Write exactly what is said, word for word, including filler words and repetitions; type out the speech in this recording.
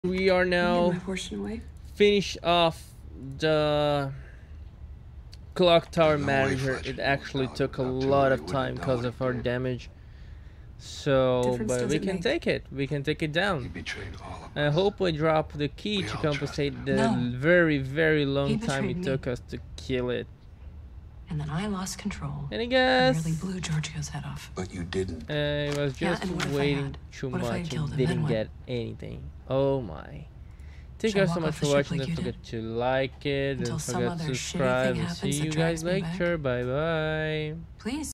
We are now my portion away. finish off the clock tower manager. It actually took a lot of time because of our damage. So, Difference but we doesn't can make. take it. We can take it down. betrayed all of I us. hope we drop the key We to all compensate trusted the him. No. very, very long He time it betrayed took me. us to kill it. And then I lost control. And I And guess really blew Giorgio's head off. But you didn't. uh, it was Yeah, just and what if I waiting had? too What if I had much killed and him? Then didn't what? get anything. Oh my. Thank Shall you I guys so walk much off for the ship watching. like Don't you forget to like it Until and some forget other to shitty subscribe thing and see happens that you guys drags me back? later. Bye bye. Please.